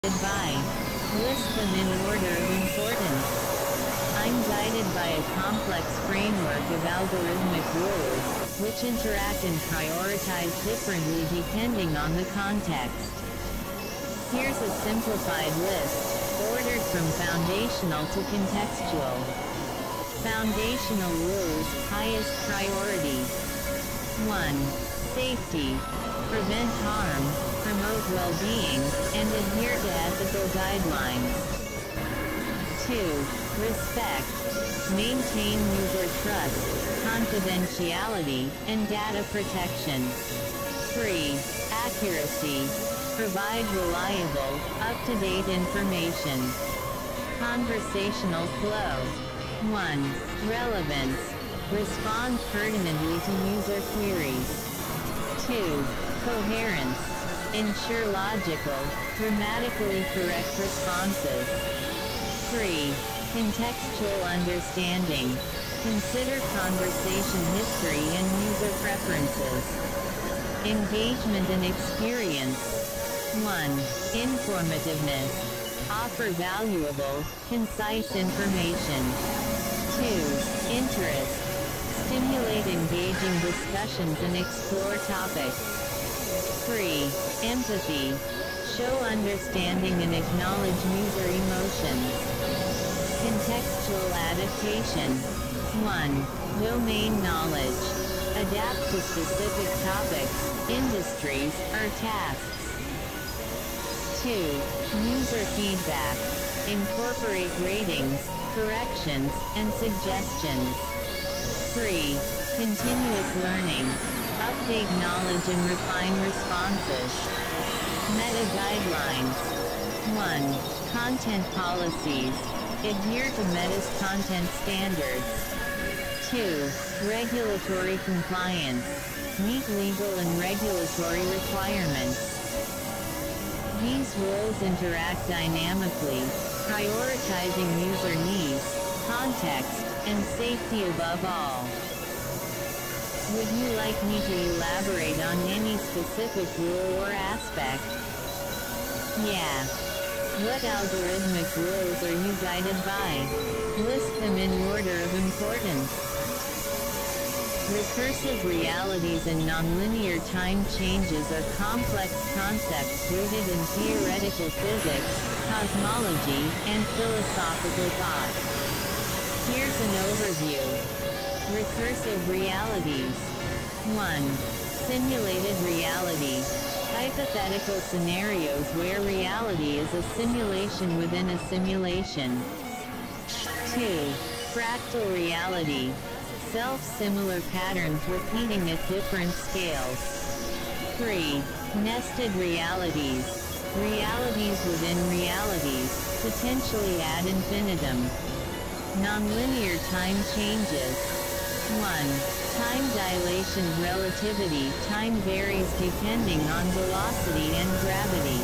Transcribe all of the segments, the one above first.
By. List them in order of importance. I'm guided by a complex framework of algorithmic rules, which interact and prioritize differently depending on the context. Here's a simplified list, ordered from foundational to contextual. Foundational rules, highest priority. 1. Safety. Prevent harm, promote well-being, and adhere to ethical guidelines. 2. Respect. Maintain user trust, confidentiality, and data protection. 3. Accuracy. Provide reliable, up-to-date information. Conversational flow. 1. Relevance. Respond pertinently to user queries. 2. Coherence. Ensure logical, grammatically correct responses. 3. Contextual understanding. Consider conversation history and user preferences. Engagement and experience. 1. Informativeness. Offer valuable, concise information. 2. Interest. Stimulate engaging discussions and explore topics. 3. Empathy. Show understanding and acknowledge user emotions. Contextual adaptation. 1. Domain knowledge. Adapt to specific topics, industries, or tasks. 2. User feedback. Incorporate ratings, corrections, and suggestions. 3. Continuous learning. Update knowledge and refine responses. Meta guidelines. 1. Content policies. Adhere to Meta's content standards. 2. Regulatory compliance. Meet legal and regulatory requirements. These rules interact dynamically, prioritizing user needs, context, and safety above all. Would you like me to elaborate on any specific rule or aspect? Yeah. What algorithmic rules are you guided by? List them in order of importance. Recursive realities and nonlinear time changes are complex concepts rooted in theoretical physics, cosmology, and philosophical thought. Here's an overview. Recursive realities. 1. Simulated reality. Hypothetical scenarios where reality is a simulation within a simulation. 2. Fractal reality. Self-similar patterns repeating at different scales. 3. Nested realities. Realities within realities, potentially ad infinitum. Nonlinear time changes. 1. Time dilation relativity. Time varies depending on velocity and gravity.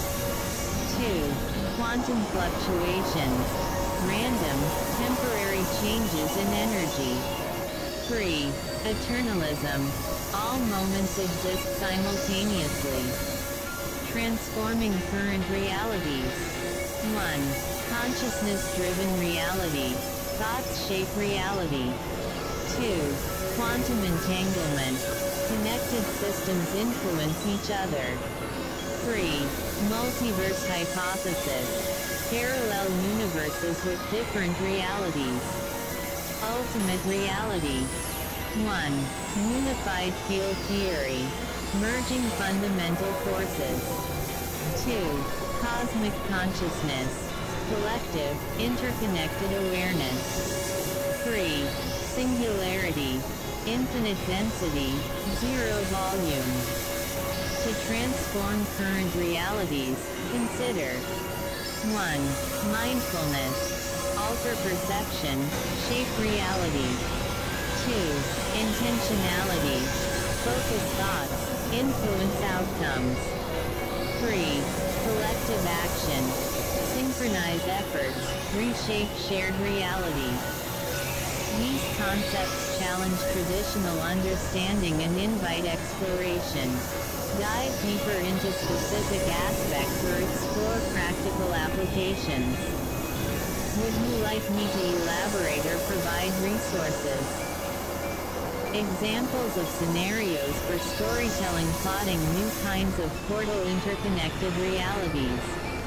2. Quantum fluctuations. Random, temporary changes in energy. 3. Eternalism. All moments exist simultaneously. Transforming current realities. 1. Consciousness-driven reality. Thoughts shape reality. 2. Quantum entanglement. Connected systems influence each other. 3. Multiverse hypothesis. Parallel universes with different realities. Ultimate reality. 1. Unified field theory. Merging fundamental forces. 2. Cosmic consciousness. Collective, interconnected awareness. 3. Singularity. Infinite density, zero volume. To transform current realities, consider 1. Mindfulness. Alter perception, shape reality. 2. Intentionality. Focus thoughts, influence outcomes. 3. Collective action. Synchronize efforts, reshape shared reality. These concepts challenge traditional understanding and invite exploration. Dive deeper into specific aspects or explore practical applications. Would you like me to elaborate or provide resources? Examples of scenarios for storytelling plotting new kinds of portal interconnected realities.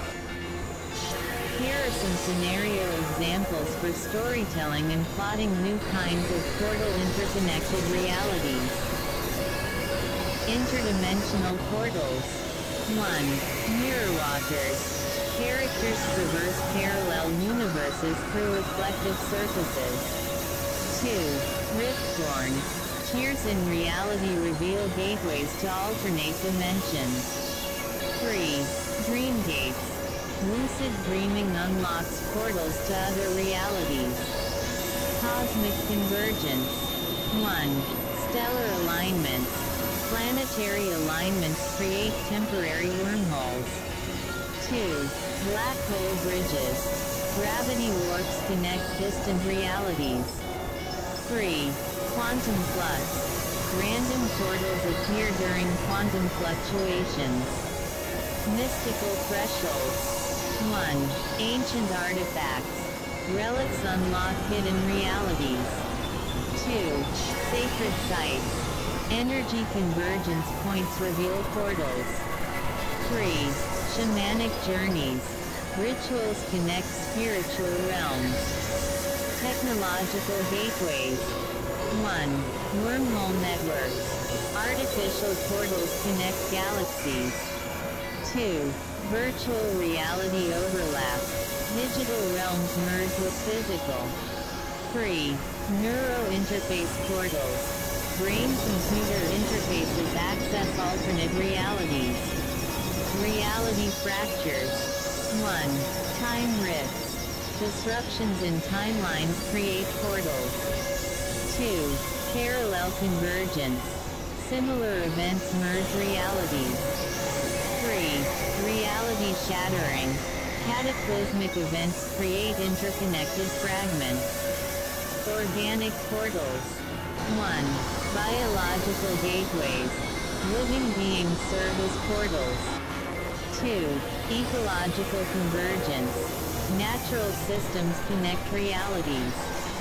Here are some scenario examples for storytelling and plotting new kinds of portal interconnected realities. Interdimensional portals. 1. Mirror walkers. Characters traverse parallel universes through reflective surfaces. 2. Riftborn. Tears in reality reveal gateways to alternate dimensions. 3. Dream gates. Lucid dreaming unlocks portals to other realities. Cosmic convergence. 1. Stellar alignments. Planetary alignments create temporary wormholes. 2. Black hole bridges. Gravity warps connect distant realities. 3. Quantum flux. Random portals appear during quantum fluctuations. Mystical thresholds. 1. Ancient artifacts. Relics unlock hidden realities. 2. Sacred sites. Energy convergence points reveal portals. 3. Shamanic journeys. Rituals connect spiritual realms. Technological gateways. 1. Wormhole networks. Artificial portals connect galaxies. 2. Virtual reality overlap. Digital realms merge with physical. 3. Neuro-interface portals. Brain-computer interfaces access alternate realities. Reality fractures. 1. Time rifts. Disruptions in timelines create portals. 2. Parallel convergence. Similar events merge realities. 3. Reality shattering. Cataclysmic events create interconnected fragments. Organic portals. 1. Biological gateways. Living beings serve as portals. 2. Ecological convergence. Natural systems connect realities.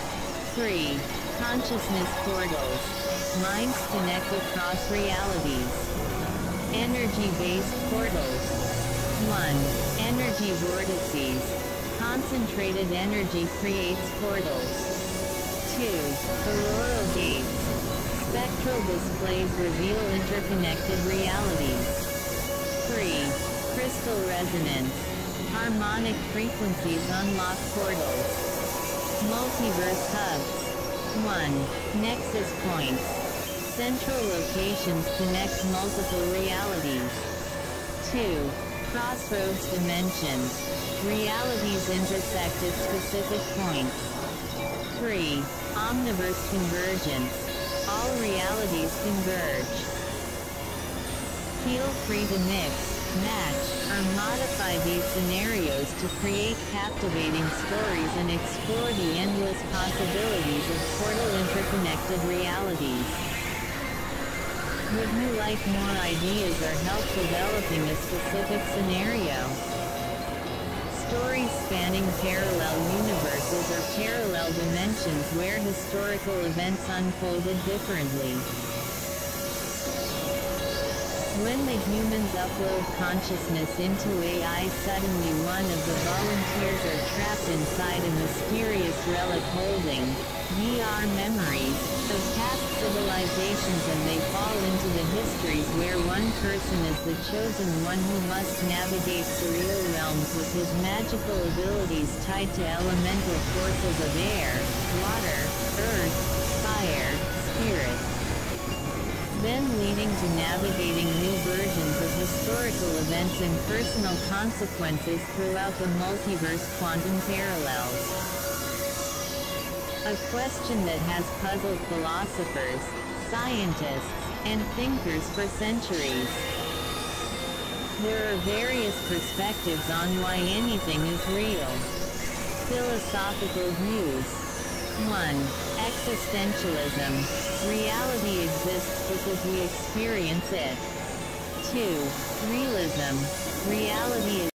3. Consciousness portals. Minds connect across realities. Energy-based portals. 1. Energy vortices. Concentrated energy creates portals. 2. Auroral gates. Spectral displays reveal interconnected realities. 3. Crystal resonance. Harmonic frequencies unlock portals. Multiverse hubs. 1. Nexus points. Central locations connect multiple realities. 2. Crossroads dimensions. Realities intersect at specific points. 3. Omniverse convergence. All realities converge. Feel free to mix, match, or modify these scenarios to create captivating stories and explore the endless possibilities of portal interconnected realities. Would you like more ideas or help developing a specific scenario? Stories spanning parallel universes or parallel dimensions where historical events unfolded differently. When the humans upload consciousness into AI, suddenly one of the volunteers are trapped inside a mysterious relic holding VR memories of past civilizations, and they fall into the histories where one person is the chosen one who must navigate surreal realms with his magical abilities tied to elemental forces of air, water, earth, fire, spirit, then leading to navigating new versions of historical events and personal consequences throughout the multiverse quantum parallels. A question that has puzzled philosophers, scientists, and thinkers for centuries. There are various perspectives on why anything is real. Philosophical views. 1. Existentialism. Reality exists because we experience it. 2. Realism. Reality